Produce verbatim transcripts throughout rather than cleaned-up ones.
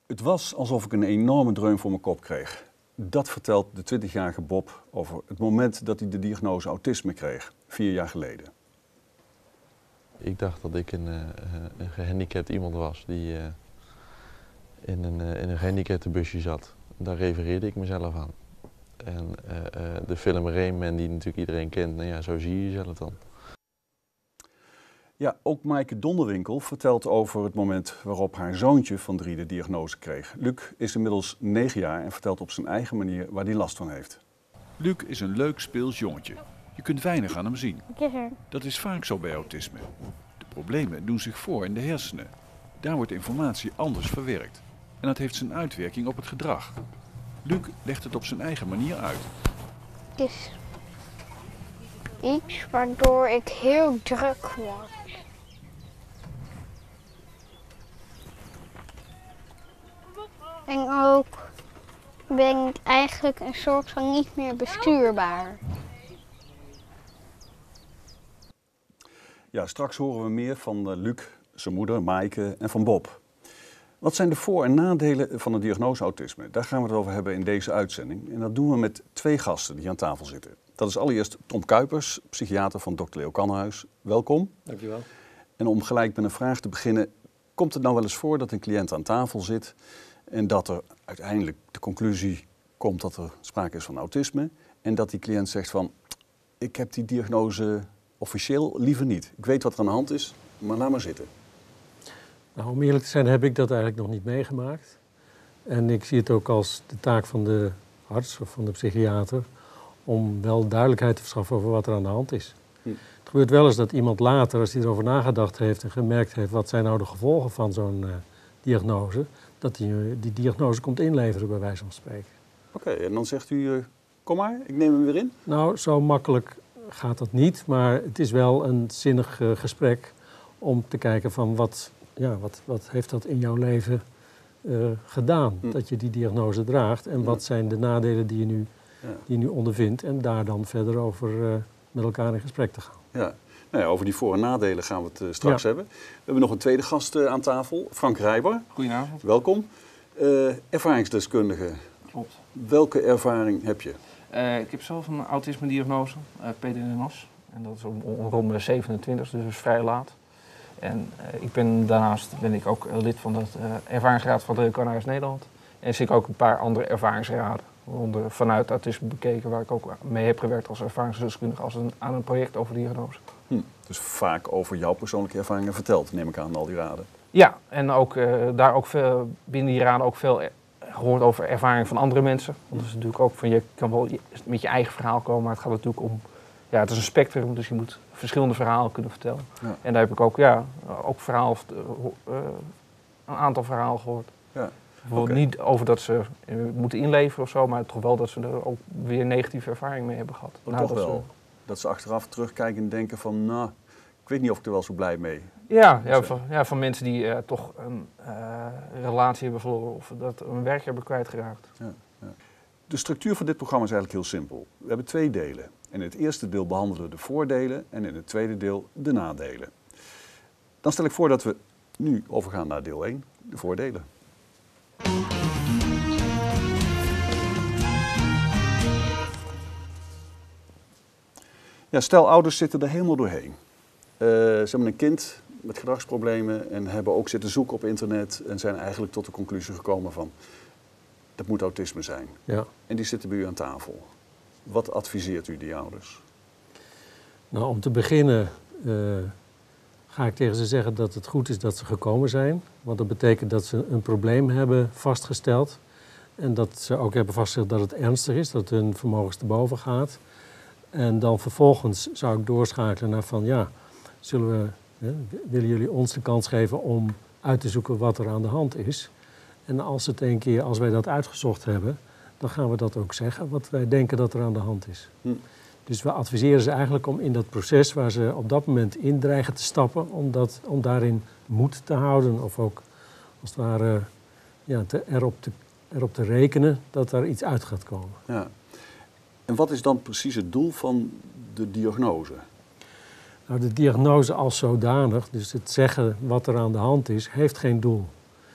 Het was alsof ik een enorme dreun voor mijn kop kreeg. Dat vertelt de twintigjarige Bob over het moment dat hij de diagnose autisme kreeg, vier jaar geleden. Ik dacht dat ik een, uh, een gehandicapt iemand was die uh, in een, uh, in een gehandicaptenbusje zat. Daar refereerde ik mezelf aan. En uh, uh, de film Rayman, die natuurlijk iedereen kent, nou ja, zo zie je jezelf dan. Ja, ook Maaike Donderwinkel vertelt over het moment waarop haar zoontje van drie de diagnose kreeg. Luc is inmiddels negen jaar en vertelt op zijn eigen manier waar hij last van heeft. Luc is een leuk speels jongetje. Je kunt weinig aan hem zien. Ik is er. Dat is vaak zo bij autisme. De problemen doen zich voor in de hersenen. Daar wordt informatie anders verwerkt. En dat heeft zijn uitwerking op het gedrag. Luc legt het op zijn eigen manier uit. Het is iets waardoor ik heel druk word. En ook ben ik eigenlijk een soort van niet meer bestuurbaar. Ja, straks horen we meer van uh, Luc, zijn moeder, Maaike en van Bob. Wat zijn de voor- en nadelen van de diagnose autisme? Daar gaan we het over hebben in deze uitzending. En dat doen we met twee gasten die aan tafel zitten. Dat is allereerst Tom Kuipers, psychiater van dokter Leo Kannenhuis. Welkom. Dankjewel. En om gelijk met een vraag te beginnen. Komt het nou wel eens voor dat een cliënt aan tafel zit en dat er uiteindelijk de conclusie komt dat er sprake is van autisme en dat die cliënt zegt van, ik heb die diagnose officieel liever niet. Ik weet wat er aan de hand is, maar laat maar zitten. Nou, om eerlijk te zijn heb ik dat eigenlijk nog niet meegemaakt. En ik zie het ook als de taak van de arts of van de psychiater om wel duidelijkheid te verschaffen over wat er aan de hand is. Hm. Het gebeurt wel eens dat iemand later, als hij erover nagedacht heeft en gemerkt heeft wat zijn nou de gevolgen van zo'n uh, diagnose, dat hij uh, die diagnose komt inleveren bij wijze van spreken. Oké, okay, en dan zegt u, uh, kom maar, ik neem hem weer in? Nou, zo makkelijk gaat dat niet, maar het is wel een zinnig uh, gesprek om te kijken van wat, ja, wat, wat heeft dat in jouw leven uh, gedaan, hm. dat je die diagnose draagt en ja. wat zijn de nadelen die je nu, ja. die je nu ondervindt en daar dan verder over uh, met elkaar in gesprek te gaan. Ja. Nou ja, over die voor- en nadelen gaan we het uh, straks ja. hebben. We hebben nog een tweede gast uh, aan tafel, Frank Rijber. Goedenavond. Welkom. Uh, ervaringsdeskundige. Klopt. Welke ervaring heb je? Uh, ik heb zelf een autisme-diagnose, uh, P D N S. En dat is om, om, rond mijn zevenentwintig, dus vrij laat. En uh, ik ben, daarnaast ben ik ook lid van de uh, ervaringsraad van de Kannenhuis Nederland. En zie ik ook een paar andere ervaringsraden, onder, vanuit autisme bekeken, waar ik ook mee heb gewerkt als ervaringsdeskundige als een, aan een project over diagnose. Hm, dus vaak over jouw persoonlijke ervaringen verteld, neem ik aan, al die raden. Ja, en ook, uh, daar ook veel, binnen die raden ook veel gehoord over ervaring van andere mensen. Want dat is natuurlijk ook van, je kan wel met je eigen verhaal komen, maar het gaat natuurlijk om, ja, het is een spectrum, dus je moet verschillende verhalen kunnen vertellen. Ja. En daar heb ik ook, ja, ook verhaal, uh, een aantal verhalen gehoord. Ja. Bijvoorbeeld okay. Niet over dat ze uh, moeten inleveren of zo, maar toch wel dat ze er ook weer negatieve ervaring mee hebben gehad. Oh, nou, toch dat wel? Ze... Dat ze achteraf terugkijken en denken van, nou, ik weet niet of ik er wel zo blij mee ben. Ja, ja, van, ja, van mensen die uh, toch een uh, relatie hebben verloren of dat een werk hebben kwijtgeraakt. Ja, ja. De structuur van dit programma is eigenlijk heel simpel. We hebben twee delen. In het eerste deel behandelen we de voordelen en in het tweede deel de nadelen. Dan stel ik voor dat we nu overgaan naar deel één, de voordelen. Ja, stel, ouders zitten er helemaal doorheen. Uh, ze hebben een kind met gedragsproblemen en hebben ook zitten zoeken op internet en zijn eigenlijk tot de conclusie gekomen van, dat moet autisme zijn. Ja. En die zitten bij u aan tafel. Wat adviseert u die ouders? Nou, om te beginnen uh, ga ik tegen ze zeggen dat het goed is dat ze gekomen zijn. Want dat betekent dat ze een probleem hebben vastgesteld. En dat ze ook hebben vastgesteld dat het ernstig is, dat hun vermogens te boven gaat. En dan vervolgens zou ik doorschakelen naar van, ja, zullen we, hè, willen jullie ons de kans geven om uit te zoeken wat er aan de hand is. En als het een keer, als wij dat uitgezocht hebben, dan gaan we dat ook zeggen, wat wij denken dat er aan de hand is. Hm. Dus we adviseren ze eigenlijk om in dat proces waar ze op dat moment in dreigen te stappen, om, dat, om daarin moed te houden of ook als het ware ja, te, erop, te, erop te rekenen dat er iets uit gaat komen. Ja. En wat is dan precies het doel van de diagnose? Nou, de diagnose als zodanig, dus het zeggen wat er aan de hand is, heeft geen doel.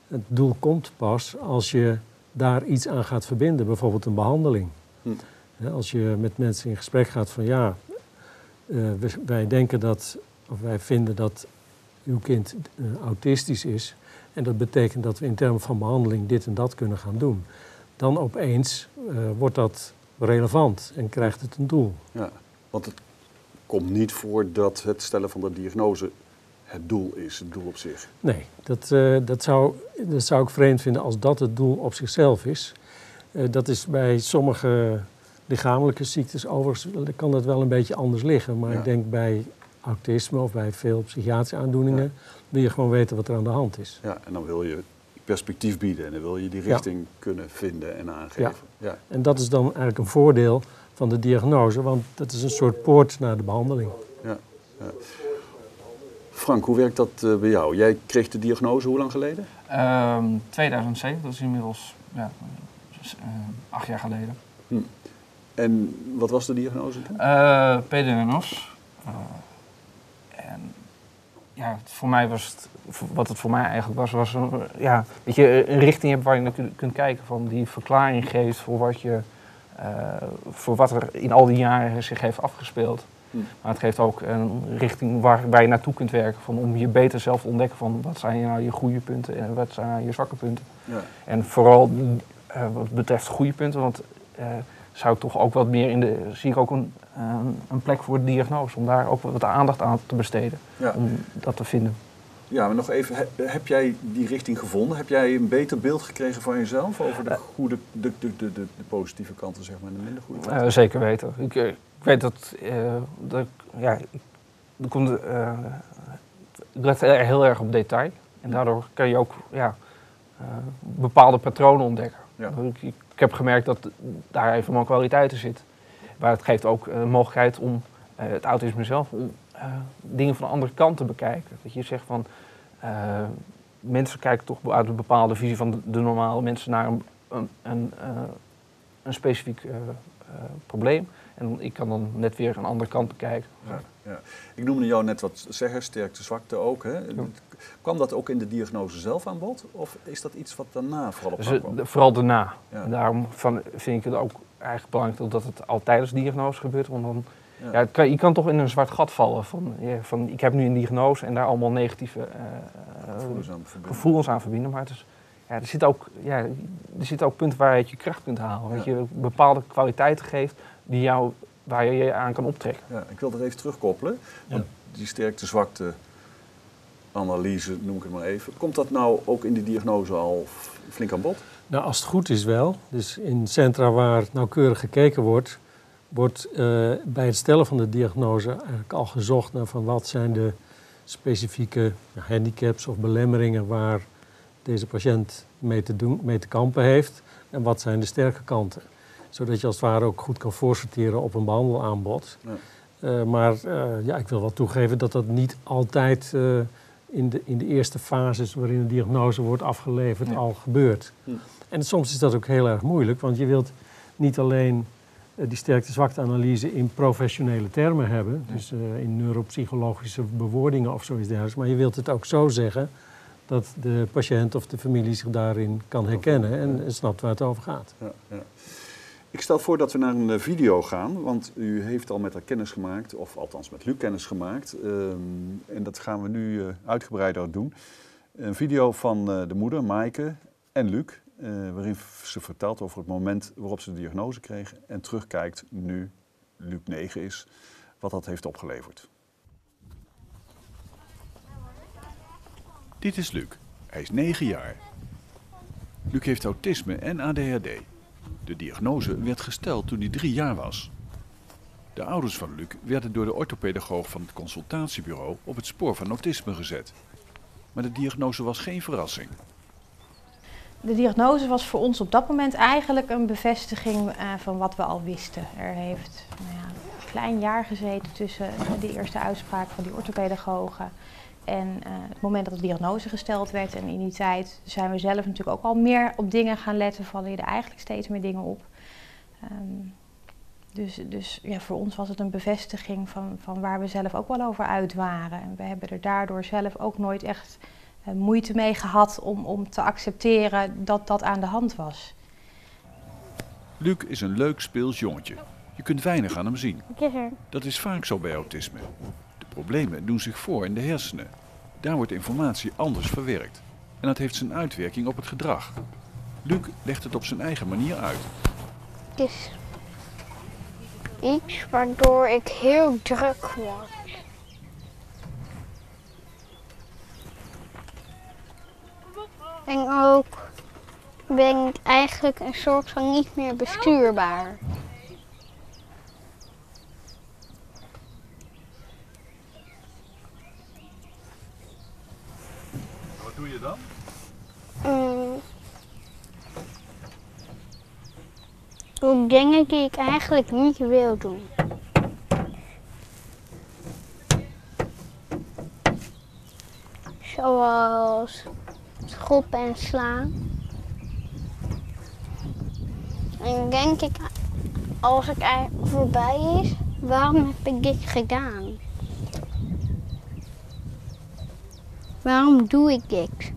Het doel komt pas als je daar iets aan gaat verbinden, bijvoorbeeld een behandeling. Hm. Als je met mensen in gesprek gaat van ja, uh, wij denken dat, of wij vinden dat uw kind uh, autistisch is en dat betekent dat we in termen van behandeling dit en dat kunnen gaan doen. Dan opeens uh, wordt dat relevant en krijgt het een doel. Ja, want het komt niet voor dat het stellen van de diagnose het doel is, het doel op zich. Nee, dat, uh, dat, zou, dat zou ik vreemd vinden als dat het doel op zichzelf is. Uh, dat is bij sommige lichamelijke ziektes overigens kan dat wel een beetje anders liggen. Maar ja. ik denk bij autisme of bij veel psychiatrische aandoeningen ja. wil je gewoon weten wat er aan de hand is. Ja, en dan wil je perspectief bieden en dan wil je die richting ja. kunnen vinden en aangeven. Ja. Ja. En dat is dan eigenlijk een voordeel van de diagnose, want dat is een soort poort naar de behandeling. Ja. Ja. Frank, hoe werkt dat uh, bij jou? Jij kreeg de diagnose hoe lang geleden? Um, tweeduizend zeven, dat is inmiddels ja, uh, acht jaar geleden. Hm. En wat was de diagnose toen? Uh, P D N S. Uh, en ja, voor mij was het, wat het voor mij eigenlijk was, was een, ja, dat je een richting hebt waar je naar kunt, kunt kijken, van die verklaring geeft voor wat je, uh, voor wat er in al die jaren zich heeft afgespeeld. Hm. Maar het geeft ook een richting waar, waar je naartoe kunt werken, van, om je beter zelf te ontdekken van wat zijn nou je goede punten en wat zijn nou je zwakke punten. Ja. En vooral uh, wat betreft goede punten, want uh, zou ik toch ook wat meer in de, zie ik ook een, een, een plek voor de diagnose, om daar ook wat aandacht aan te besteden, ja. om dat te vinden. Ja, maar nog even, heb jij die richting gevonden? Heb jij een beter beeld gekregen van jezelf over de goede, de, de, de, de, de positieve kanten, zeg maar, en de minder goede kanten? Uh, zeker weten. Ik, ik weet dat, uh, dat ja, ik, er komt, uh, ik let er heel erg op detail en daardoor kan je ook ja, uh, bepaalde patronen ontdekken. Ja. Ik, ik, ik heb gemerkt dat daar even mijn kwaliteiten zit. Maar het geeft ook een uh, mogelijkheid om uh, het autisme zelf, om uh, dingen van de andere kant te bekijken. Dat je zegt van, uh, mensen kijken toch uit een bepaalde visie van de, de normale mensen naar een, een, een, uh, een specifiek uh, uh, probleem. En ik kan dan net weer een andere kant bekijken. Ja, ja. Ik noemde jou net wat zeggen, sterkte, zwakte ook. Hè? Ja. Kwam dat ook in de diagnose zelf aan bod? Of is dat iets wat daarna vooral op dus, kwam? de, Vooral daarna. Ja. En daarom van, vind ik het ook eigenlijk belangrijk dat het al tijdens de diagnose gebeurt. Want dan, ja. Ja, het kan, je kan toch in een zwart gat vallen. Van, ja, van, ik heb nu een diagnose en daar allemaal negatieve uh, gevoelens, aan gevoelens aan verbinden. Maar het is, ja, er zitten ook, ja, er zitten ook punten waar je je kracht kunt halen. Ja. Dat je bepaalde kwaliteiten geeft die jou, waar je je aan kan optrekken. Ja, ik wil dat even terugkoppelen. Want ja. die sterkte-zwakte analyse, noem ik het maar even. Komt dat nou ook in die diagnose al flink aan bod? Nou, als het goed is wel. Dus in centra waar nauwkeurig gekeken wordt, wordt uh, bij het stellen van de diagnose eigenlijk al gezocht naar van wat zijn de specifieke ja, handicaps of belemmeringen waar deze patiënt mee te, doen, mee te kampen heeft en wat zijn de sterke kanten. Zodat je als het ware ook goed kan voorsorteren op een behandelaanbod. Ja. Uh, maar uh, ja, ik wil wel toegeven dat dat niet altijd uh, in, de, in de eerste fases waarin een diagnose wordt afgeleverd ja. al gebeurt. Hm. En soms is dat ook heel erg moeilijk, want je wilt niet alleen uh, die sterkte-zwakte-analyse in professionele termen hebben, ja. dus uh, in neuropsychologische bewoordingen of zoiets dergelijks, maar je wilt het ook zo zeggen dat de patiënt of de familie zich daarin kan herkennen en ja. snapt waar het over gaat. Ja, ja. Ik stel voor dat we naar een video gaan, want u heeft al met haar kennis gemaakt, of althans met Luc kennis gemaakt. Um, en dat gaan we nu uh, uitgebreider doen. Een video van uh, de moeder, Maaike, en Luc, uh, waarin ze vertelt over het moment waarop ze de diagnose kregen en terugkijkt, nu Luc negen is, wat dat heeft opgeleverd. Dit is Luc. Hij is negen jaar. Luc heeft autisme en A D H D. De diagnose werd gesteld toen hij drie jaar was. De ouders van Luc werden door de orthopedagoog van het consultatiebureau op het spoor van autisme gezet. Maar de diagnose was geen verrassing. De diagnose was voor ons op dat moment eigenlijk een bevestiging uh, van wat we al wisten. Er heeft nou ja, een klein jaar gezeten tussen de eerste uitspraak van die orthopedagogen en uh, het moment dat de diagnose gesteld werd. En in die tijd zijn we zelf natuurlijk ook al meer op dingen gaan letten, vallen je er eigenlijk steeds meer dingen op. Um, dus dus ja, voor ons was het een bevestiging van, van waar we zelf ook wel over uit waren. En we hebben er daardoor zelf ook nooit echt uh, moeite mee gehad om, om te accepteren dat dat aan de hand was. Luc is een leuk speels jongetje. Je kunt weinig aan hem zien. Ja. Dat is vaak zo bij autisme. De problemen doen zich voor in de hersenen. Daar wordt informatie anders verwerkt. En dat heeft zijn uitwerking op het gedrag. Luc legt het op zijn eigen manier uit. Het is iets waardoor ik heel druk word. En ook ben ik eigenlijk een soort van niet meer bestuurbaar. Wat doe je dan? Um, doe dingen die ik eigenlijk niet wil doen. Zoals schoppen en slaan. En dan denk ik, als het er voorbij is, waarom heb ik dit gedaan? Waarom doe ik dit?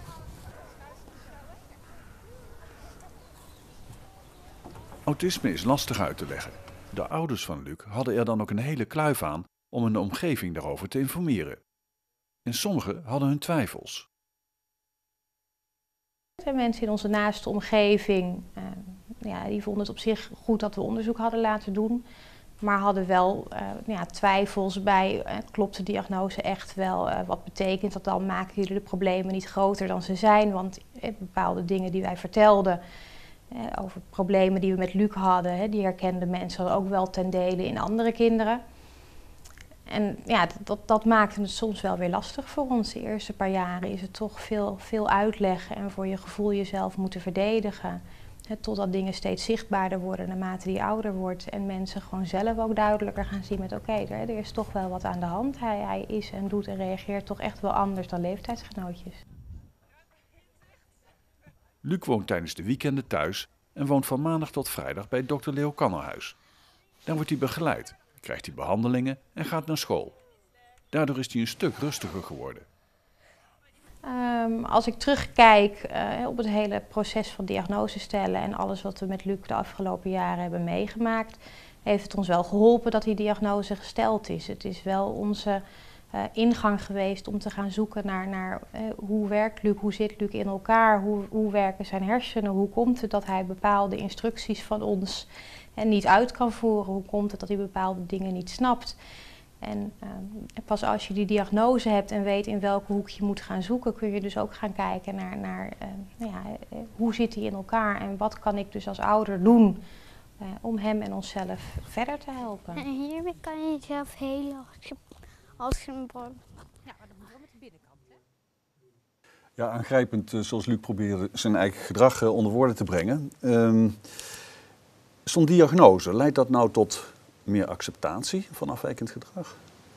Autisme is lastig uit te leggen. De ouders van Luc hadden er dan ook een hele kluif aan om hun omgeving daarover te informeren. En sommigen hadden hun twijfels. De mensen in onze naaste omgeving, uh, ja, die vonden het op zich goed dat we onderzoek hadden laten doen. Maar hadden wel uh, ja, twijfels bij, uh, klopt de diagnose echt wel? Uh, wat betekent dat dan? Maken jullie de problemen niet groter dan ze zijn? Want uh, bepaalde dingen die wij vertelden uh, over problemen die we met Luc hadden, hè, die herkenden mensen ook wel ten dele in andere kinderen. En ja, dat, dat maakte het soms wel weer lastig voor ons. De eerste paar jaren is het toch veel, veel uitleggen en voor je gevoel jezelf moeten verdedigen. He, totdat dingen steeds zichtbaarder worden naarmate die ouder wordt. En mensen gewoon zelf ook duidelijker gaan zien met oké, okay, er, er is toch wel wat aan de hand. Hij, hij is en doet en reageert toch echt wel anders dan leeftijdsgenootjes. Luc woont tijdens de weekenden thuis en woont van maandag tot vrijdag bij dokter Leo Kannerhuis. Dan wordt hij begeleid, krijgt hij behandelingen en gaat naar school. Daardoor is hij een stuk rustiger geworden. Um, als ik terugkijk uh, op het hele proces van diagnose stellen en alles wat we met Luc de afgelopen jaren hebben meegemaakt, heeft het ons wel geholpen dat die diagnose gesteld is. Het is wel onze uh, ingang geweest om te gaan zoeken naar, naar uh, hoe werkt Luc, hoe zit Luc in elkaar, hoe, hoe werken zijn hersenen, hoe komt het dat hij bepaalde instructies van ons uh, niet uit kan voeren, hoe komt het dat hij bepaalde dingen niet snapt. En uh, pas als je die diagnose hebt en weet in welke hoek je moet gaan zoeken, kun je dus ook gaan kijken naar, naar uh, ja, uh, hoe zit hij in elkaar en wat kan ik dus als ouder doen uh, om hem en onszelf verder te helpen. En hiermee kan je jezelf heel als een bron. Ja, maar dat moet wel met de binnenkant, hè? Ja, aangrijpend uh, zoals Luc probeerde zijn eigen gedrag uh, onder woorden te brengen. Um, Zo'n diagnose, leidt dat nou tot meer acceptatie van afwijkend gedrag?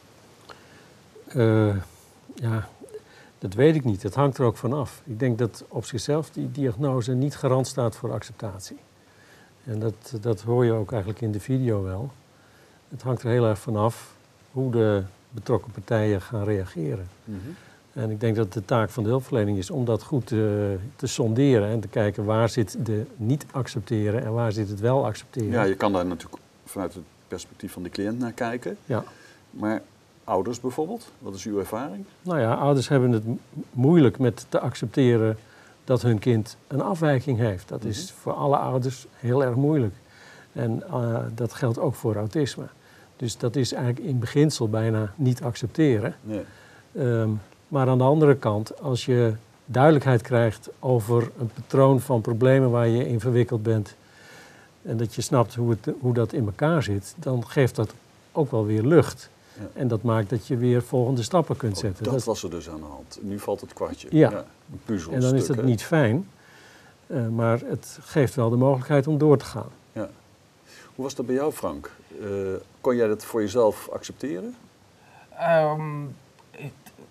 Uh, ja, dat weet ik niet. Het hangt er ook van af. Ik denk dat op zichzelf die diagnose niet garant staat voor acceptatie. En dat, dat hoor je ook eigenlijk in de video wel. Het hangt er heel erg van af hoe de betrokken partijen gaan reageren. Mm-hmm. En ik denk dat de taak van de hulpverlening is om dat goed te, te sonderen en te kijken waar zit de niet accepteren en waar zit het wel accepteren. Ja, je kan daar natuurlijk vanuit het perspectief van de cliënt naar kijken. Ja. Maar ouders bijvoorbeeld, wat is uw ervaring? Nou ja, ouders hebben het moeilijk met te accepteren dat hun kind een afwijking heeft. Dat is mm-hmm. voor alle ouders heel erg moeilijk. En uh, dat geldt ook voor autisme. Dus dat is eigenlijk in beginsel bijna niet accepteren. Nee. Um, maar aan de andere kant, als je duidelijkheid krijgt over een patroon van problemen waar je in verwikkeld bent en dat je snapt hoe, het, hoe dat in elkaar zit, dan geeft dat ook wel weer lucht. Ja. En dat maakt dat je weer volgende stappen kunt zetten. Oh, dat, dat was er dus aan de hand. Nu valt het kwartje. Ja, ja een puzzelstuk, en dan is het hè? niet fijn, uh, maar het geeft wel de mogelijkheid om door te gaan. Ja. Hoe was dat bij jou, Frank? Uh, kon jij dat voor jezelf accepteren? Um, het,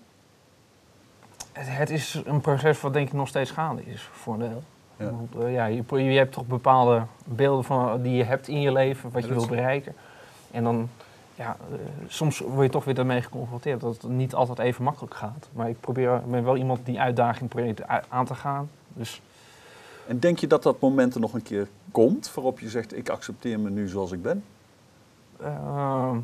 het is een proces wat denk ik nog steeds gaande is voor een deel. Ja. Uh, ja, je, je hebt toch bepaalde beelden van, die je hebt in je leven, wat je wil bereiken. En dan ja, uh, soms word je toch weer daarmee geconfronteerd dat het niet altijd even makkelijk gaat. Maar ik probeer, ik ben wel iemand die uitdaging probeert aan te gaan. Dus... En denk je dat dat moment er nog een keer komt waarop je zegt, ik accepteer me nu zoals ik ben? Uh,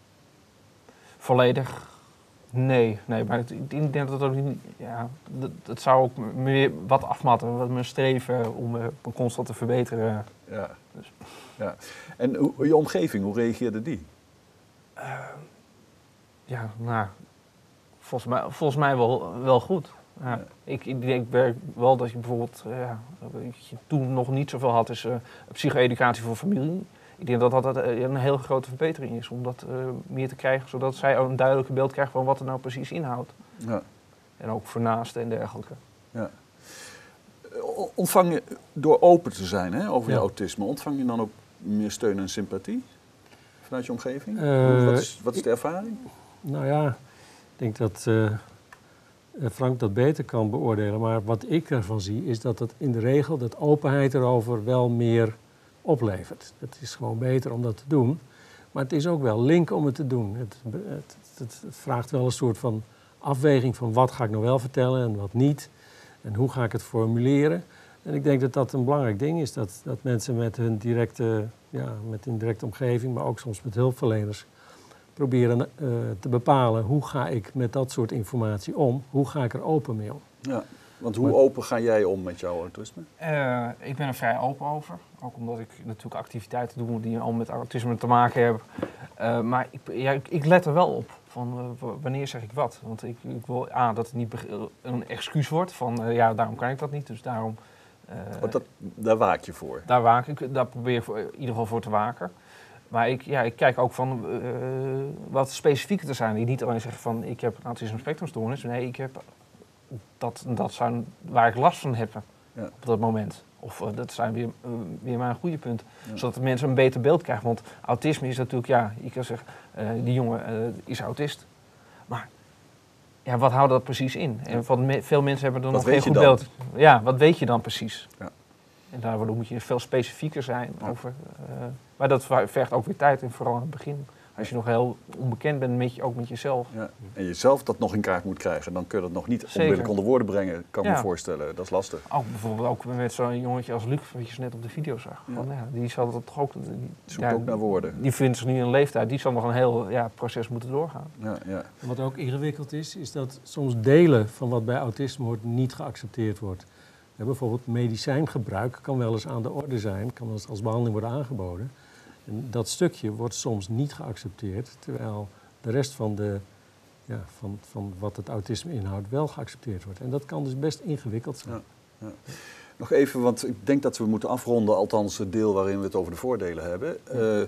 volledig nee. nee maar ik, ik denk dat het ook niet, ja, dat, dat zou ook me weer wat afmatten, wat mijn streven om me constant te verbeteren. Ja. Dus. Ja. En hoe, je omgeving, hoe reageerde die? Uh, ja, nou, volgens mij, volgens mij wel, wel goed. Ja, ja. Ik, ik denk wel dat je bijvoorbeeld, uh, ja, wat je toen nog niet zoveel had, is uh, psycho-educatie voor familie. Ik denk dat dat een hele grote verbetering is om dat uh, meer te krijgen, zodat zij ook een duidelijker beeld krijgen van wat er nou precies inhoudt. Ja. En ook voor naasten en dergelijke. Ja. Ontvang je, door open te zijn hè, over ja. je autisme, ontvang je dan ook meer steun en sympathie vanuit je omgeving? Uh, wat, is, wat is de ervaring? Nou ja, ik denk dat uh, Frank dat beter kan beoordelen. Maar wat ik ervan zie is dat het in de regel, dat openheid erover wel meer oplevert. Het is gewoon beter om dat te doen. Maar het is ook wel link om het te doen. Het, het, het, het vraagt wel een soort van afweging van wat ga ik nou wel vertellen en wat niet. En hoe ga ik het formuleren. En ik denk dat dat een belangrijk ding is. Dat, dat mensen met hun directe, ja, met hun directe omgeving, maar ook soms met hulpverleners, proberen uh, te bepalen hoe ga ik met dat soort informatie om. Hoe ga ik er open mee om. Ja. Want hoe open ga jij om met jouw autisme? Uh, ik ben er vrij open over. Ook omdat ik natuurlijk activiteiten doe die al met autisme te maken hebben. Uh, maar ik, ja, ik, ik let er wel op van uh, wanneer zeg ik wat. Want ik, ik wil A, dat het niet een excuus wordt van uh, ja, daarom kan ik dat niet. Dus daarom... Uh, oh, dat, daar waak je voor? Daar waak ik, daar probeer ik voor, in ieder geval voor te waken. Maar ik, ja, ik kijk ook van uh, wat specifieker te zijn. Die niet alleen zeggen van ik heb een autisme spectrumstoornis. Nee, ik heb... Dat, dat zijn waar ik last van heb ja. op dat moment. Of uh, dat zijn weer, uh, weer maar een goede punt. Ja. Zodat de mensen een beter beeld krijgen. Want autisme is natuurlijk, ja, je kan zeggen, uh, die jongen uh, is autist. Maar ja, wat houdt dat precies in? En van me, veel mensen hebben er wat nog geen goed dan? beeld. Ja, wat weet je dan precies? Ja. En daardoor moet je veel specifieker zijn ja. over. Uh, maar dat vergt ook weer tijd en vooral aan het begin. Als je nog heel onbekend bent, met je, ook met jezelf. Ja. En jezelf dat nog in kaart moet krijgen, dan kun je dat nog niet Zeker. onmiddellijk onder woorden brengen, kan ik ja. me voorstellen. Dat is lastig. Ook bijvoorbeeld ook met zo'n jongetje als Luc, wat je net op de video zag. Ja. Van, ja, die zal dat toch ook... Die, zoekt ja, ook naar woorden. Die vindt zich nu in een leeftijd, die zal nog een heel ja, proces moeten doorgaan. Ja, ja. Wat ook ingewikkeld is, is dat soms delen van wat bij autisme hoort niet geaccepteerd wordt. Ja, bijvoorbeeld medicijngebruik kan wel eens aan de orde zijn, kan wel eens als behandeling worden aangeboden. En dat stukje wordt soms niet geaccepteerd, terwijl de rest van, de, ja, van, van wat het autisme inhoudt wel geaccepteerd wordt. En dat kan dus best ingewikkeld zijn. Ja, ja. Nog even, want ik denk dat we moeten afronden, althans het deel waarin we het over de voordelen hebben. Uh,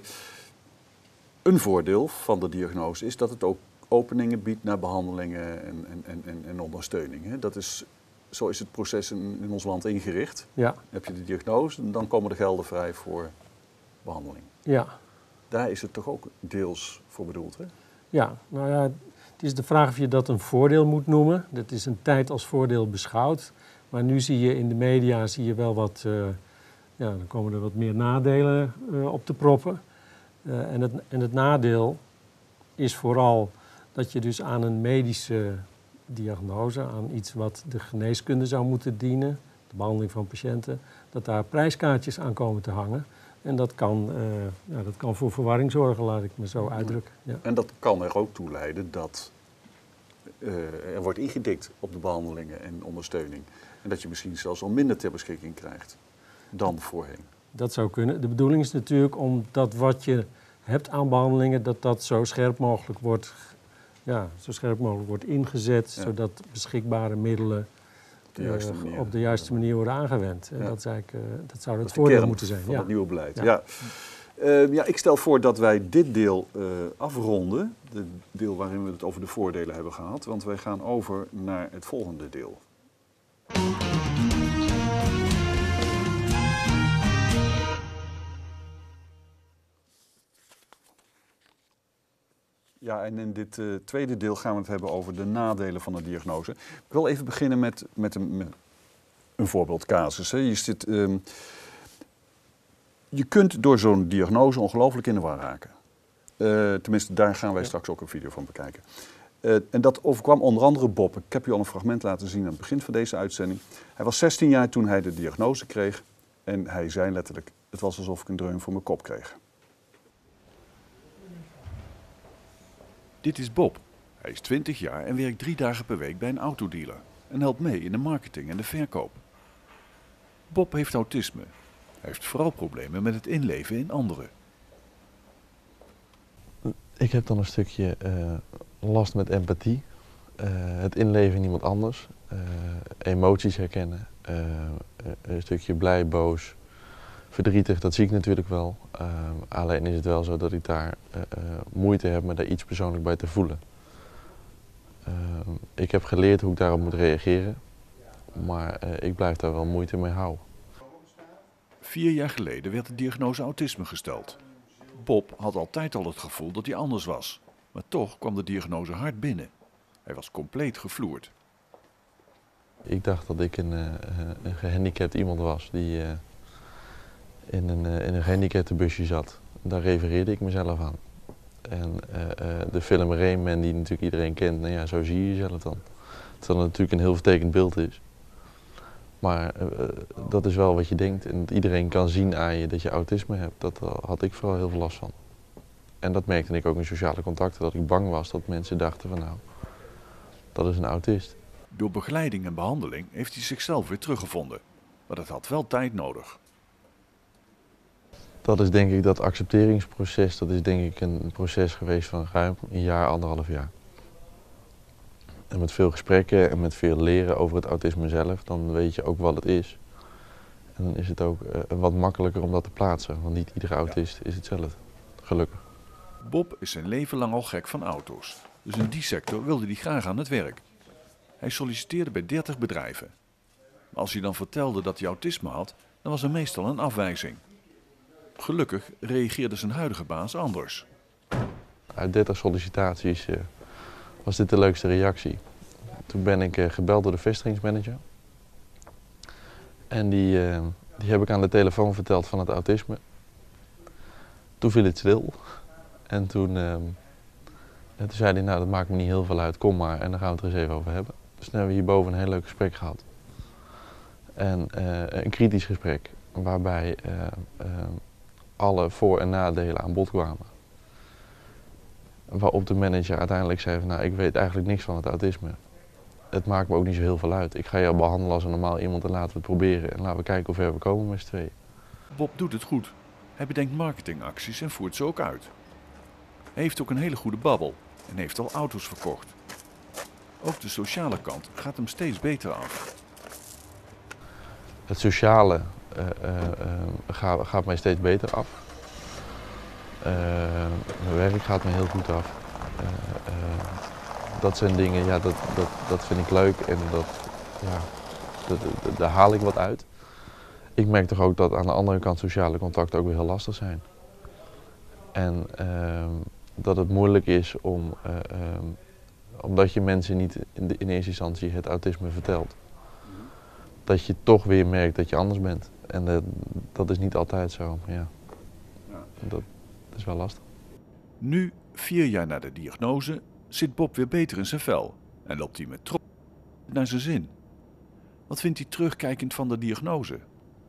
een voordeel van de diagnose is dat het ook openingen biedt naar behandelingen en, en, en, en ondersteuning. Hè? Dat is, zo is het proces in, in ons land ingericht. Ja. Dan heb je de diagnose en dan komen de gelden vrij voor behandeling. Ja. Daar is het toch ook deels voor bedoeld, hè? Ja, nou ja, het is de vraag of je dat een voordeel moet noemen. Dat is een tijd als voordeel beschouwd. Maar nu zie je in de media zie je wel wat, uh, ja, dan komen er wat meer nadelen uh, op te proppen. Uh, en, het, en het nadeel is vooral dat je dus aan een medische diagnose, aan iets wat de geneeskunde zou moeten dienen, de behandeling van patiënten, dat daar prijskaartjes aan komen te hangen. En dat kan, uh, ja, dat kan voor verwarring zorgen, laat ik me zo uitdrukken. Ja. En dat kan er ook toe leiden dat uh, er wordt ingedikt op de behandelingen en ondersteuning. En dat je misschien zelfs al minder ter beschikking krijgt dan voorheen. Dat zou kunnen. De bedoeling is natuurlijk om dat wat je hebt aan behandelingen, dat dat zo scherp mogelijk wordt, ja, zo scherp mogelijk wordt ingezet, ja. Zodat beschikbare middelen op de juiste manier, uh, op de juiste manier worden aangewend. En ja. dat, is eigenlijk, uh, dat zou dat het voordeel moeten zijn. zijn. Van ja. het nieuwe beleid. Ja. Ja. Uh, ja, ik stel voor dat wij dit deel uh, afronden. Het deel waarin we het over de voordelen hebben gehad. Want wij gaan over naar het volgende deel. Ja, en in dit uh, tweede deel gaan we het hebben over de nadelen van de diagnose. Ik wil even beginnen met, met, een, met een voorbeeldcasus. Hè. Je, zit, um, je kunt door zo'n diagnose ongelooflijk in de war raken. Uh, tenminste, daar gaan wij ja. straks ook een video van bekijken. Uh, en dat overkwam onder andere Bob. Ik heb u al een fragment laten zien aan het begin van deze uitzending. Hij was zestien jaar toen hij de diagnose kreeg. En hij zei letterlijk, het was alsof ik een dreun voor mijn kop kreeg. Dit is Bob. Hij is twintig jaar en werkt drie dagen per week bij een autodealer. En helpt mee in de marketing en de verkoop. Bob heeft autisme. Hij heeft vooral problemen met het inleven in anderen. Ik heb dan een stukje uh, last met empathie. Uh, het inleven in iemand anders. Uh, emoties herkennen. Uh, een stukje blij, boos, verdrietig, dat zie ik natuurlijk wel. Uh, alleen is het wel zo dat ik daar uh, uh, moeite heb me daar iets persoonlijk bij te voelen. Uh, ik heb geleerd hoe ik daarop moet reageren. Maar uh, ik blijf daar wel moeite mee houden. Vier jaar geleden werd de diagnose autisme gesteld. Bob had altijd al het gevoel dat hij anders was. Maar toch kwam de diagnose hard binnen. Hij was compleet gevloerd. Ik dacht dat ik een, uh, een gehandicapt iemand was die uh, in een, uh, in een gehandicaptenbusje zat. Daar refereerde ik mezelf aan. En uh, uh, de film Rain Man, die natuurlijk iedereen kent, nou ja, zo zie je jezelf dan. Terwijl het natuurlijk een heel vertekend beeld is. Maar uh, dat is wel wat je denkt en dat iedereen kan zien aan je dat je autisme hebt. Dat uh, had ik vooral heel veel last van. En dat merkte ik ook in sociale contacten, dat ik bang was dat mensen dachten van nou, dat is een autist. Door begeleiding en behandeling heeft hij zichzelf weer teruggevonden. Maar dat had wel tijd nodig. Dat is denk ik dat accepteringsproces, dat is denk ik een proces geweest van ruim een jaar, anderhalf jaar. En met veel gesprekken en met veel leren over het autisme zelf, dan weet je ook wat het is. En dan is het ook uh, wat makkelijker om dat te plaatsen, want niet iedere autist is hetzelfde, gelukkig. Bob is zijn leven lang al gek van auto's, dus in die sector wilde hij graag aan het werk. Hij solliciteerde bij dertig bedrijven. Maar als hij dan vertelde dat hij autisme had, dan was er meestal een afwijzing. Gelukkig reageerde zijn huidige baas anders. Uit dertig sollicitaties uh, was dit de leukste reactie. Toen ben ik uh, gebeld door de vestigingsmanager. En die, uh, die heb ik aan de telefoon verteld van het autisme. Toen viel het stil. En toen, uh, en toen zei hij, nou dat maakt me niet heel veel uit, kom maar en dan gaan we het er eens even over hebben. Dus toen hebben we hierboven een heel leuk gesprek gehad. En uh, een kritisch gesprek, waarbij uh, uh, alle voor- en nadelen aan bod kwamen. Waarop de manager uiteindelijk zei van, nou ik weet eigenlijk niks van het autisme. Het maakt me ook niet zo heel veel uit. Ik ga jou behandelen als een normaal iemand en laten we het proberen. En laten we kijken hoe ver we komen met z'n tweeën. Bob doet het goed. Hij bedenkt marketingacties en voert ze ook uit. Hij heeft ook een hele goede babbel en heeft al auto's verkocht. Ook de sociale kant gaat hem steeds beter af. Het sociale uh, uh, uh, gaat, gaat mij steeds beter af. Uh, mijn werk gaat me heel goed af. Uh, uh, dat zijn dingen, ja, dat, dat, dat vind ik leuk en dat, ja, dat, dat, daar haal ik wat uit. Ik merk toch ook dat aan de andere kant sociale contacten ook weer heel lastig zijn. En uh, dat het moeilijk is om, uh, uh, omdat je mensen niet in, de, in eerste instantie het autisme vertelt, dat je toch weer merkt dat je anders bent. En uh, dat is niet altijd zo, ja. Dat is wel lastig. Nu, vier jaar na de diagnose, zit Bob weer beter in zijn vel en loopt hij met trots naar zijn zin. Wat vindt hij terugkijkend van de diagnose?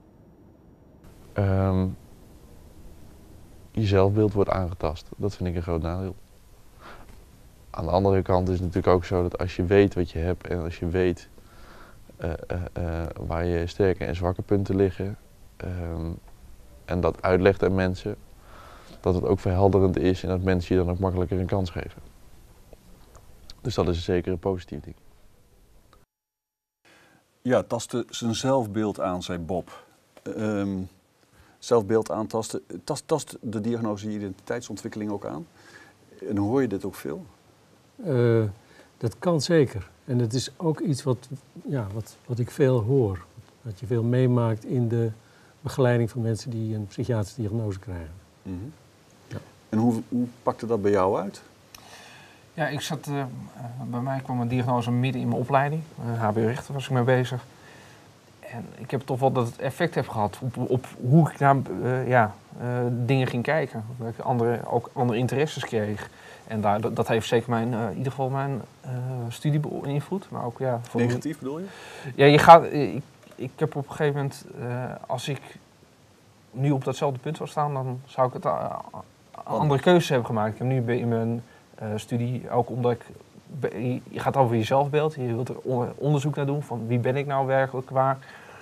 Um, je zelfbeeld wordt aangetast. Dat vind ik een groot nadeel. Aan de andere kant is het natuurlijk ook zo dat als je weet wat je hebt en als je weet uh, uh, uh, waar je sterke en zwakke punten liggen um, en dat uitlegt aan mensen, dat het ook verhelderend is en dat mensen je dan ook makkelijker een kans geven. Dus dat is zeker een positief ding. Ja, tastte zijn zelfbeeld aan, zei Bob. Um, zelfbeeld aantasten. Tast, tast de diagnose je identiteitsontwikkeling ook aan? En hoor je dit ook veel? Uh, dat kan zeker. En het is ook iets wat, ja, wat, wat ik veel hoor. Dat je veel meemaakt in de begeleiding van mensen die een psychiatrische diagnose krijgen. Mm-hmm. Ja. En hoe, hoe pakte dat bij jou uit? Ja, ik zat, uh, bij mij kwam een diagnose midden in mijn opleiding. Uh, H B O rechten was ik mee bezig. En ik heb toch wel dat het effect heb gehad op, op hoe ik naar uh, ja, uh, dingen ging kijken. Dat ik andere, ook andere interesses kreeg. En daar, dat, dat heeft zeker mijn, uh, in ieder geval mijn uh, studie beïnvloed. Maar ook, ja, voor Negatief bedoel je? Ja, je gaat, ik, ik heb op een gegeven moment, uh, als ik nu op datzelfde punt zou staan, dan zou ik het uh, andere keuzes hebben gemaakt. Ik heb nu in mijn uh, studie, ook omdat ik, je gaat over je zelfbeeld, je wilt er onderzoek naar doen van wie ben ik nou werkelijk waar.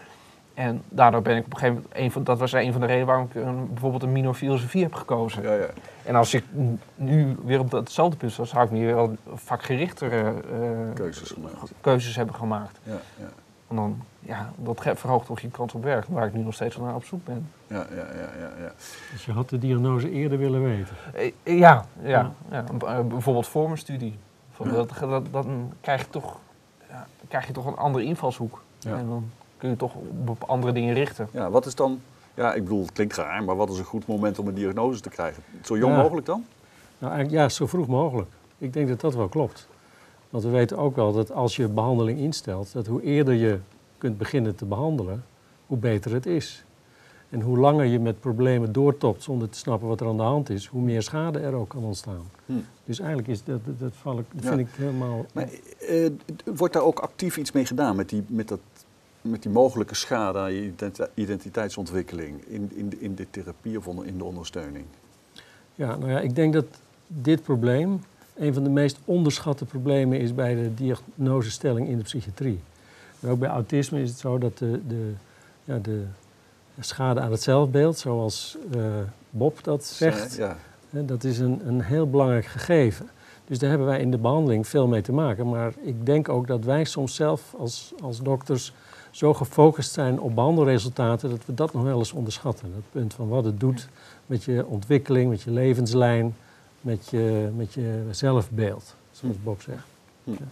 En daardoor ben ik op een gegeven moment, een van, dat was een van de redenen waarom ik een, bijvoorbeeld een minor filosofie heb gekozen. Ja, ja. En als ik nu weer op datzelfde punt was, zou ik nu wel vakgerichtere uh, keuzes, gemaakt. keuzes hebben gemaakt. Ja, ja. En dan, ja, dat verhoogt toch je kans op werk, waar ik nu nog steeds naar op zoek ben. Ja, ja, ja, ja, ja. Dus je had de diagnose eerder willen weten? Uh, ja, ja, ja. ja. Bijvoorbeeld voor mijn studie. Van, ja. dat, dat, dan krijg je, toch, ja, krijg je toch een andere invalshoek. Ja. En dan kun je toch op andere dingen richten. Ja, wat is dan, ja, ik bedoel, het klinkt raar, maar wat is een goed moment om een diagnose te krijgen? Zo jong ja. mogelijk dan? Nou, eigenlijk, ja, zo vroeg mogelijk. Ik denk dat dat wel klopt. Want we weten ook wel dat als je behandeling instelt, dat hoe eerder je kunt beginnen te behandelen, hoe beter het is. En hoe langer je met problemen doortopt zonder te snappen wat er aan de hand is, hoe meer schade er ook kan ontstaan. Hm. Dus eigenlijk is dat, dat, val ik, dat vind ja. ik helemaal... Maar uh, wordt daar ook actief iets mee gedaan met die, met dat, met die mogelijke schade aan je identiteitsontwikkeling in, in, de, in de therapie of in de ondersteuning? Ja, nou ja, ik denk dat dit probleem een van de meest onderschatte problemen is bij de diagnosestelling in de psychiatrie. En ook bij autisme is het zo dat de, de, ja, de schade aan het zelfbeeld, zoals uh, Bob dat zegt, ja. hè, dat is een, een heel belangrijk gegeven. Dus daar hebben wij in de behandeling veel mee te maken. Maar ik denk ook dat wij soms zelf als, als dokters zo gefocust zijn op behandelresultaten dat we dat nog wel eens onderschatten. Het punt van wat het doet met je ontwikkeling, met je levenslijn, met je, met je zelfbeeld, zoals Bob zegt. Hm. Ja.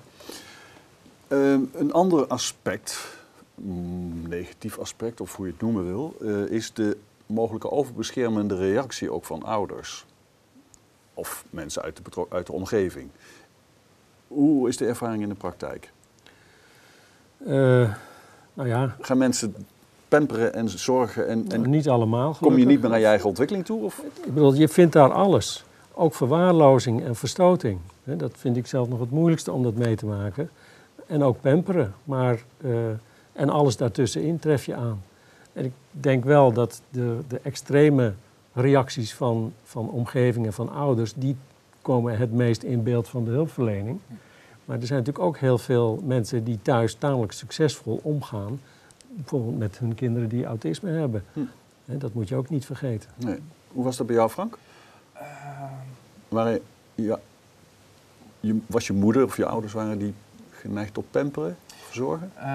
Um, een ander aspect, mm, negatief aspect of hoe je het noemen wil, uh, is de mogelijke overbeschermende reactie ook van ouders. Of mensen uit de, betro- uit de omgeving. Hoe is de ervaring in de praktijk? Uh, nou ja. Gaan mensen pamperen en zorgen? En, en nou, niet allemaal, gelukkig. Kom je niet meer naar je eigen ontwikkeling toe? Of? Ik bedoel, je vindt daar alles. Ook verwaarlozing en verstoting. Dat vind ik zelf nog het moeilijkste om dat mee te maken. En ook pamperen. Maar, uh, en alles daartussenin tref je aan. En ik denk wel dat de, de extreme reacties van, van omgeving en van ouders, die komen het meest in beeld van de hulpverlening. Maar er zijn natuurlijk ook heel veel mensen die thuis tamelijk succesvol omgaan, bijvoorbeeld met hun kinderen die autisme hebben. Hm. En dat moet je ook niet vergeten. Nee. Hoe was dat bij jou, Frank? Uh... Waren, ja, je, was je moeder of je ouders, waren die geneigd tot pamperen, verzorgen? Uh,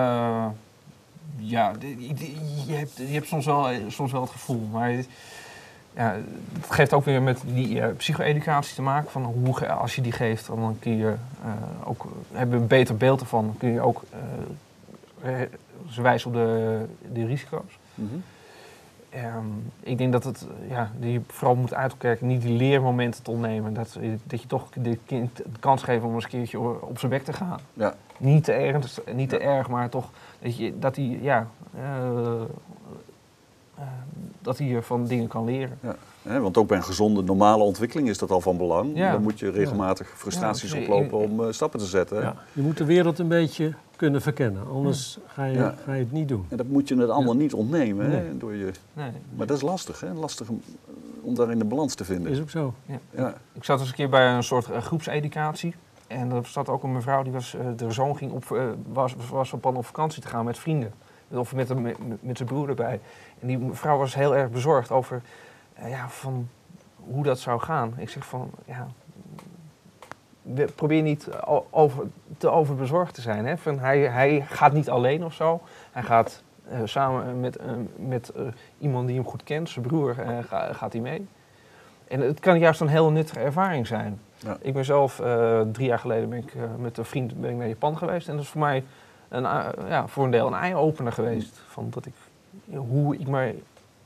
ja, je hebt, je hebt soms, wel, soms wel het gevoel, maar ja, het geeft ook weer met die uh, psycho-educatie te maken. Van hoe, als je die geeft, dan kun je uh, ook, hebben we een beter beeld ervan. Dan kun je ook uh, ze wijzen op de, de risico's. Mm-hmm. Um, ik denk dat het, ja, je vooral moet uitkijken, niet die leermomenten te ontnemen. Dat, dat je toch de kind de kans geeft om eens een keertje op zijn bek te gaan. Ja. Niet te erg, niet te ja. erg, maar toch dat hij, dat hij, ja, uh, uh, dat hij van dingen kan leren. Ja. Ja, want ook bij een gezonde, normale ontwikkeling is dat al van belang. Ja. Dan moet je regelmatig ja. frustraties ja, oplopen om uh, stappen te zetten. Ja. Je moet de wereld een beetje kunnen verkennen, anders ja. ga, je, ja. ga je het niet doen. En dat moet je het allemaal ja. niet ontnemen. Nee. Hè, door je... nee. Maar dat is lastig, hè? Lastig om, om daarin de balans te vinden. Is ook zo. Ja. Ja. Ik zat eens een keer bij een soort uh, groepseducatie. En er zat ook een mevrouw, die was, uh, de zoon ging op, uh, was, was van plan op vakantie te gaan met vrienden. Of met, met, met zijn broer erbij. En die mevrouw was heel erg bezorgd over uh, ja, van hoe dat zou gaan. Ik zeg van, ja, probeer niet over, te overbezorgd te zijn. Hè? Van hij, hij gaat niet alleen of zo. Hij gaat uh, samen met, uh, met uh, iemand die hem goed kent, zijn broer, uh, ga, gaat hij mee. En het kan juist een heel nuttige ervaring zijn. Ja. Ik ben zelf, uh, drie jaar geleden ben ik uh, met een vriend ben ik naar Japan geweest. En dat is voor mij een, uh, ja, voor een deel een eye-opener geweest. Van dat ik, hoe ik mij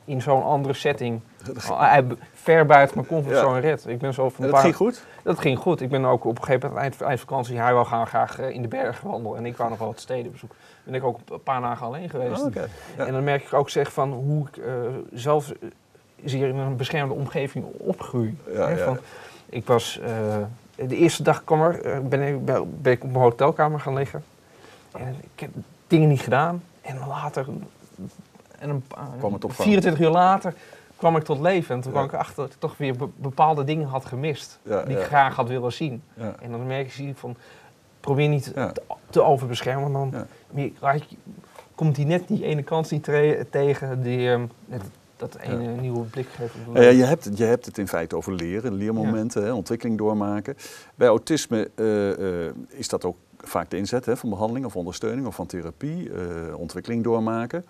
in zo'n andere setting, uh, ver buiten mijn comfortzone ja. red. Ik ben zo van en dat paar... ging goed? Dat ging goed. Ik ben ook op een gegeven moment eind, eind vakantie, hij wou gaan graag in de bergen wandelen en ik wou nog wel wat steden bezoeken. Ben ik ook een paar dagen alleen geweest. Oh, okay. ja. En dan merk ik ook zeg van hoe ik uh, zelf hier in een beschermde omgeving opgroei. Ja, hè, ja. Van, ik was, uh, de eerste dag kwam er, uh, ben, ik, ben ik op mijn hotelkamer gaan liggen. En ik heb dingen niet gedaan. En later, en een, uh, vierentwintig uur later, kwam ik tot leven. En toen ja. kwam ik achter dat ik toch weer be- bepaalde dingen had gemist. Ja, die ja. ik graag had willen zien. Ja. En dan merk je van, probeer niet ja. te, te overbeschermen. Dan ja. meer, komt die net die ene kans niet tre- tegen die um, net, dat ene ja. nieuwe blik geeft. Ja, je, hebt, je hebt het in feite over leren, leermomenten, ja. hè, ontwikkeling doormaken. Bij autisme uh, uh, is dat ook vaak de inzet hè, van behandeling of ondersteuning of van therapie, uh, ontwikkeling doormaken.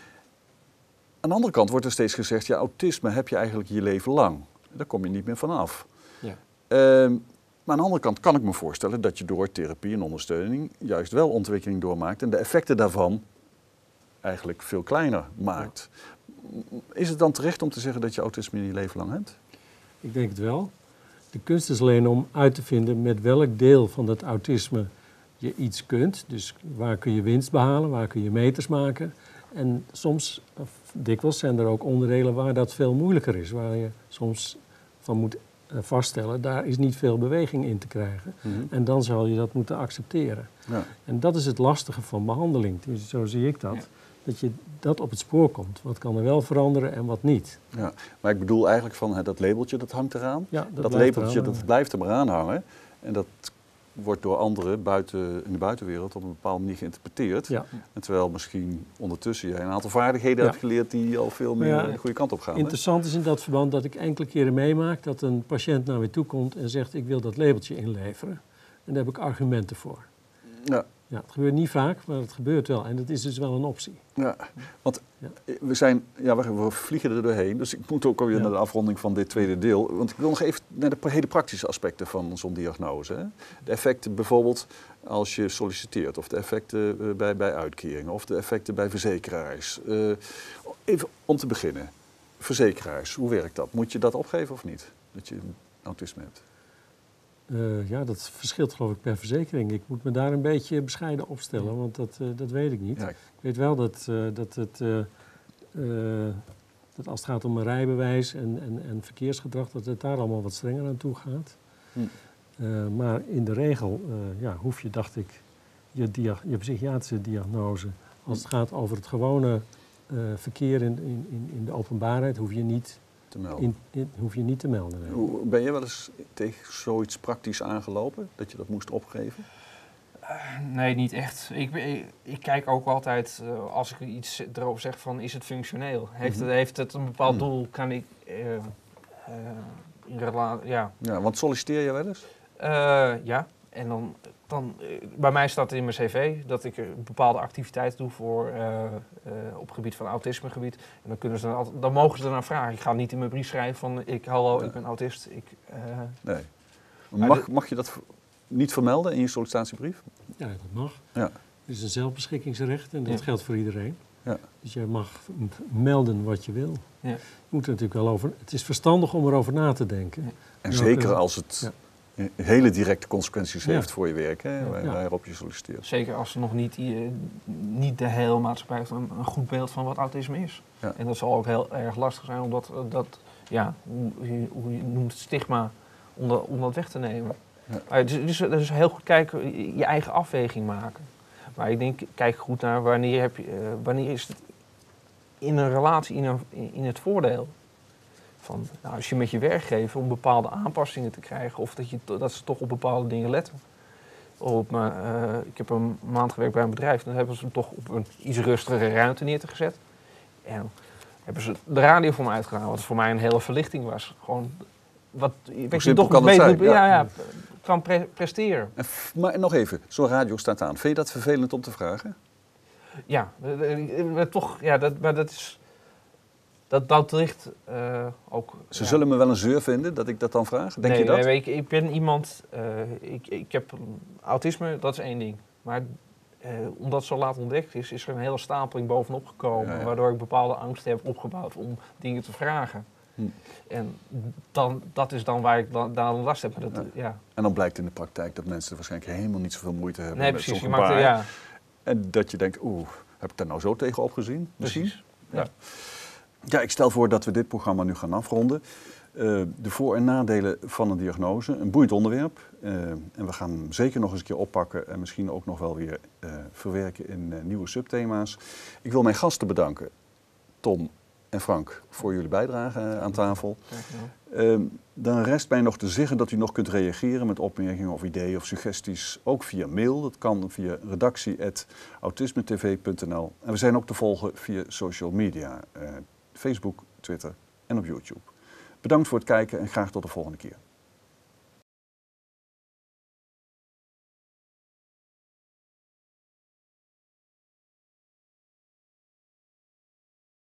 Aan de andere kant wordt er steeds gezegd, ja, autisme heb je eigenlijk je leven lang. Daar kom je niet meer vanaf. Ja. Uh, maar aan de andere kant kan ik me voorstellen dat je door therapie en ondersteuning juist wel ontwikkeling doormaakt en de effecten daarvan eigenlijk veel kleiner maakt. Ja. Is het dan terecht om te zeggen dat je autisme in je leven lang hebt? Ik denk het wel. De kunst is alleen om uit te vinden met welk deel van dat autisme je iets kunt. Dus waar kun je winst behalen, waar kun je meters maken. En soms, of dikwijls, zijn er ook onderdelen waar dat veel moeilijker is. Waar je soms van moet vaststellen, daar is niet veel beweging in te krijgen. Mm-hmm. En dan zal je dat moeten accepteren. Ja. En dat is het lastige van behandeling. Dus zo zie ik dat. Ja. Dat je dat op het spoor komt. Wat kan er wel veranderen en wat niet. Ja, maar ik bedoel eigenlijk van hè, dat labeltje dat hangt eraan. Ja, dat, dat labeltje eraan, dat blijft er maar aan hangen. En dat wordt door anderen buiten, in de buitenwereld op een bepaalde manier geïnterpreteerd. Ja. En terwijl misschien ondertussen jij een aantal vaardigheden ja. hebt geleerd die al veel meer ja, de goede kant op gaan. Interessant hè? is in dat verband dat ik enkele keren meemaak dat een patiënt naar mij toe komt en zegt ik wil dat labeltje inleveren. En daar heb ik argumenten voor. Ja. Ja, het gebeurt niet vaak, maar het gebeurt wel. En dat is dus wel een optie. Ja, want ja. we zijn, ja, we, we vliegen er doorheen. Dus ik moet ook alweer ja. naar de afronding van dit tweede deel. Want ik wil nog even naar de hele praktische aspecten van zo'n diagnose. Hè. De effecten bijvoorbeeld als je solliciteert. Of de effecten uh, bij, bij uitkeringen. Of de effecten bij verzekeraars. Uh, even om te beginnen. Verzekeraars, hoe werkt dat? Moet je dat opgeven of niet? Dat je autisme hebt? Uh, ja, dat verschilt geloof ik per verzekering. Ik moet me daar een beetje bescheiden opstellen, want dat, uh, dat weet ik niet. Ja. Ik weet wel dat, uh, dat, het, uh, uh, dat als het gaat om een rijbewijs en, en, en verkeersgedrag, dat het daar allemaal wat strenger aan toe gaat. Hm. Uh, maar in de regel uh, ja, hoef je, dacht ik, je, dia- je psychiatrische diagnose, als het gaat over het gewone uh, verkeer in, in, in de openbaarheid, hoef je niet te melden. In, in, hoef je niet te melden. Nee. Hoe, ben je wel eens tegen zoiets praktisch aangelopen, dat je dat moest opgeven? Uh, nee, niet echt. Ik, ik, ik kijk ook altijd, uh, als ik iets erover zeg, van is het functioneel? Heeft, mm-hmm. het, heeft het een bepaald mm. doel? Kan ik uh, uh, in relatie, ja. Ja, want solliciteer je wel eens? Uh, ja, en dan, dan uh, bij mij staat het in mijn cv dat ik een bepaalde activiteit doe voor, uh, uh, op het gebied van autismegebied. En dan, kunnen ze dan, altijd, dan mogen ze ernaar vragen. Ik ga niet in mijn brief schrijven van, ik, hallo, ja. ik ben autist. Ik, uh, nee. Mag, mag je dat niet vermelden in je sollicitatiebrief? Ja, dat mag. Ja. Het is een zelfbeschikkingsrecht en dat ja. geldt voor iedereen. Ja. Dus je mag melden wat je wil. Ja. Je moet er natuurlijk wel over. Het is verstandig om erover na te denken. Ja. En nou, zeker uh, als het ja. hele directe consequenties ja. heeft voor je werk, hè, waar, ja. waarop je solliciteert. Zeker als er nog niet, uh, niet de hele maatschappij heeft een, een goed beeld van wat autisme is. Ja. En dat zal ook heel erg lastig zijn om dat, uh, dat ja, hoe, hoe je noemt het stigma, om dat, om dat weg te nemen. Ja. Uh, dus, dus, dus heel goed kijken, je eigen afweging maken. Maar ik denk, kijk goed naar wanneer, heb je, uh, wanneer is het in een relatie in, een, in het voordeel. Van, nou, als je met je werkgever om bepaalde aanpassingen te krijgen of dat, je, dat ze toch op bepaalde dingen letten. Op, uh, ik heb een maand gewerkt bij een bedrijf, dan hebben ze hem toch op een iets rustigere ruimte neer te gezet. En hebben ze de radio voor me uitgedaan, wat voor mij een hele verlichting was. Gewoon, wat, weet je, toch kan het zijn? Ja, ja, kan pre- presteren. En f- maar nog even, zo'n radio staat aan. Vind je dat vervelend om te vragen? Ja, maar toch, ja, dat, maar dat is... Dat, dat ligt uh, ook... Ze ja. zullen me wel een zeur vinden dat ik dat dan vraag? Denk nee, je dat? Nee, ik, ik ben iemand... Uh, ik, ik heb autisme, dat is één ding. Maar uh, omdat het zo laat ontdekt is, is er een hele stapeling bovenop gekomen. Ja, ja. Waardoor ik bepaalde angsten heb opgebouwd om dingen te vragen. Hm. En dan, dat is dan waar ik dan, dan last heb. Dat, ja. Ja. En dan blijkt in de praktijk dat mensen er waarschijnlijk helemaal niet zoveel moeite hebben nee, met precies, zo'n je gebaar. maakt er, ja. En dat je denkt, oeh, heb ik daar nou zo tegen opgezien? Misschien? Precies. Ja. Ja. Ja, ik stel voor dat we dit programma nu gaan afronden. Uh, de voor- en nadelen van een diagnose, een boeiend onderwerp. Uh, en we gaan hem zeker nog eens een keer oppakken en misschien ook nog wel weer uh, verwerken in uh, nieuwe subthema's. Ik wil mijn gasten bedanken, Tom en Frank, voor jullie bijdrage uh, aan tafel. Uh, dan rest mij nog te zeggen dat u nog kunt reageren met opmerkingen of ideeën of suggesties, ook via mail. Dat kan via redactie apenstaartje autismetv punt n l. En we zijn ook te volgen via social media, uh, Facebook, Twitter en op YouTube. Bedankt voor het kijken en graag tot de volgende keer.